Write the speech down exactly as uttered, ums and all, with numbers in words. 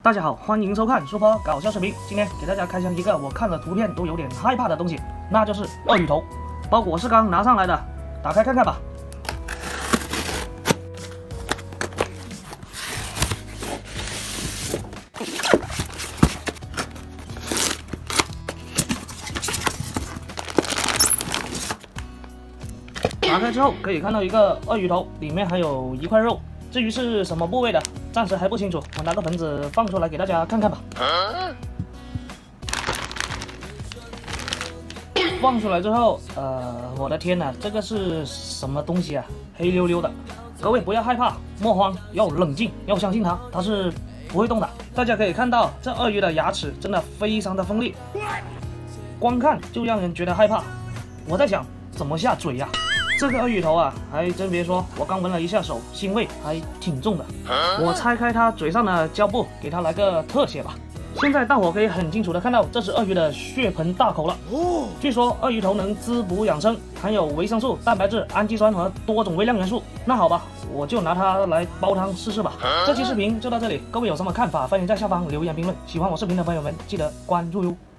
大家好，欢迎收看苏坡搞笑视频。今天给大家开箱一个我看了图片都有点害怕的东西，那就是鳄鱼头。包裹是刚拿上来的，打开看看吧。打开之后可以看到一个鳄鱼头，里面还有一块肉。 至于是什么部位的，暂时还不清楚。我拿个盆子放出来给大家看看吧。放出来之后，呃，我的天哪，这个是什么东西啊？黑溜溜的。各位不要害怕，莫慌，要冷静，要相信它，它是不会动的。大家可以看到，这鳄鱼的牙齿真的非常的锋利，光看就让人觉得害怕。我在想，怎么下嘴呀？ 这个鳄鱼头啊，还真别说，我刚闻了一下手，腥味还挺重的。我拆开它嘴上的胶布，给它来个特写吧。现在大伙可以很清楚的看到，这是鳄鱼的血盆大口了。据说鳄鱼头能滋补养生，含有维生素、蛋白质、氨基酸和多种微量元素。那好吧，我就拿它来煲汤试试吧。这期视频就到这里，各位有什么看法，欢迎在下方留言评论。喜欢我视频的朋友们，记得关注哟。